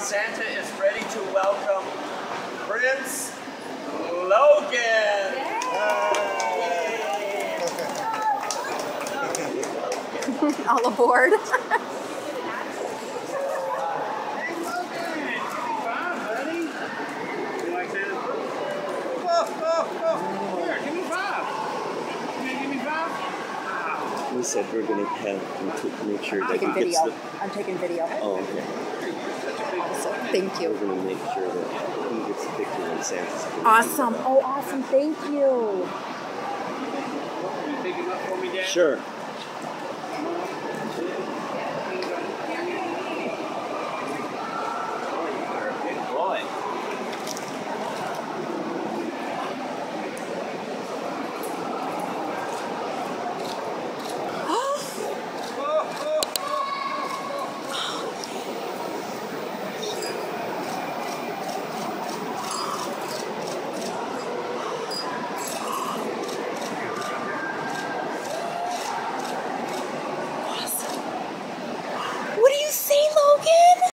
Santa is ready to welcome Prince Logan. All aboard. Hey, Logan! Bob, buddy. You like Santa? Here, give me Bob. You gonna give me Bob? We said we're going to have him to make sure that he gets the... I'm taking video. Oh, okay. Awesome. Thank you. We're going to make sure that he gets the picture when Santa's coming. Awesome. Oh, awesome. Thank you. Can you pick him up for me, Dad? Sure.